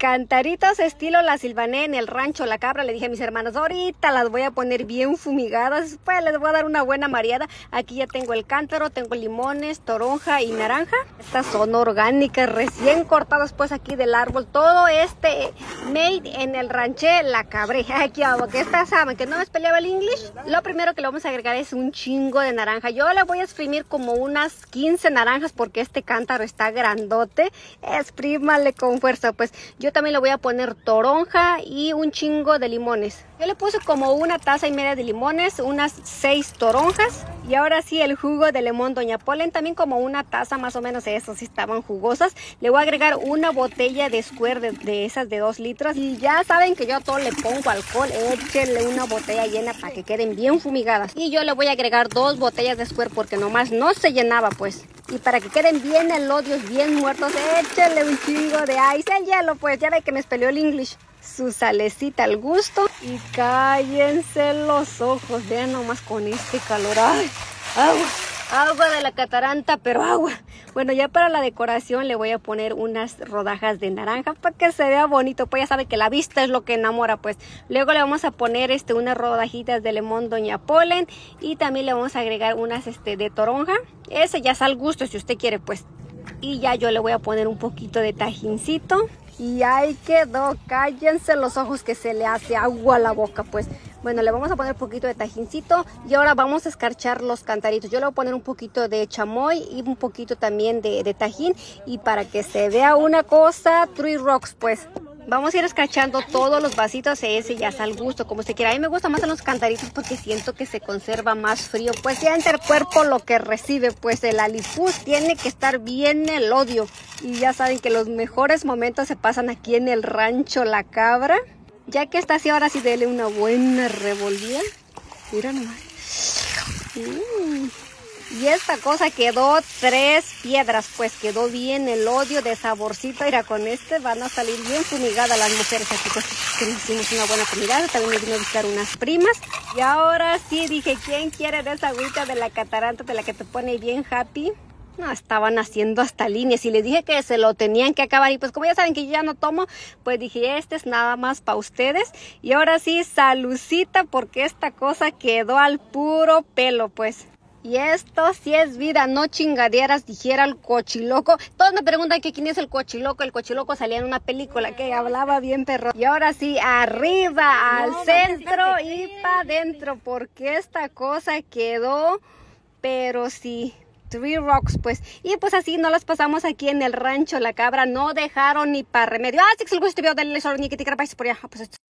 cantaritos estilo la silvané en el rancho La Cabra. Le dije a mis hermanos, ahorita las voy a poner bien fumigadas, pues les voy a dar una buena mareada. Aquí ya tengo el cántaro, tengo limones, toronja y naranja. Estas son orgánicas, recién cortadas pues aquí del árbol. Todo made en el ranché La Cabre. Aquí vamos, que estas saben que no me peleaba el inglés. Lo primero que le vamos a agregar es un chingo de naranja. Yo le voy a exprimir como unas 15 naranjas porque este cántaro está grandote. Exprímale con fuerza. Pues yo también le voy a poner toronja y un chingo de limones. Yo le puse como 1,5 tazas de limones, unas 6 toronjas. Y ahora sí el jugo de limón Doña Polen, también como 1 taza más o menos, esos sí estaban jugosas. Le voy a agregar una botella de Squirt de esas de 2 litros. Y ya saben que yo a todo le pongo alcohol, échenle una botella llena para que queden bien fumigadas. Y yo le voy a agregar 2 botellas de Squirt porque nomás no se llenaba pues. Y para que queden bien elodios, bien muertos, échenle un chingo de ice, el hielo pues, ya ve que me peleó el English. Su salecita al gusto y cállense los ojos, vean nomás con este calor. ¡Ay! Agua de la cataranta, pero agua. Bueno, ya para la decoración le voy a poner unas rodajas de naranja para que se vea bonito, pues ya sabe que la vista es lo que enamora pues. Luego le vamos a poner unas rodajitas de limón Doña Polen y también le vamos a agregar unas de toronja. Ese ya es al gusto si usted quiere pues. Y ya yo le voy a poner un poquito de tajincito. Y ahí quedó, cállense los ojos que se le hace agua a la boca pues. Bueno, le vamos a poner un poquito de tajincito y ahora vamos a escarchar los cantaritos. Yo le voy a poner un poquito de chamoy y un poquito también de tajín. Y para que se vea una cosa, Three Rocks pues. Vamos a ir escarchando todos los vasitos, ese ya es al gusto, como usted quiera. A mí me gustan más en los cantaritos porque siento que se conserva más frío. Pues ya entre el cuerpo lo que recibe, pues el alipuz tiene que estar bien elodio. Y ya saben que los mejores momentos se pasan aquí en el rancho La Cabra. Ya que está así, ahora sí dele una buena revolvida. Mira nomás. Y esta cosa quedó 3 piedras, pues quedó bien el odio de saborcito. Mira, con van a salir bien fumigadas las mujeres aquí, pues que nos hicimos una buena comida. También me vino a buscar unas primas. Y ahora sí dije, ¿quién quiere de esa agüita de la cataranta, de la que te pone bien happy? No, estaban haciendo hasta líneas y les dije que se lo tenían que acabar. Y pues como ya saben que yo ya no tomo, pues dije, este es nada más para ustedes. Y ahora sí, salucita, porque esta cosa quedó al puro pelo, pues. Y esto sí es vida, no chingaderas, dijera el Cochiloco. Todos me preguntan que quién es el Cochiloco. El Cochiloco salía en una película que hablaba bien perro. Y ahora sí, arriba, al centro y para adentro, porque esta cosa quedó, pero sí, Three Rocks pues. Y pues así nos las pasamos aquí en el rancho La Cabra. No dejaron ni para remedio. Si les gustó este video, denle like, por allá. Pues esto.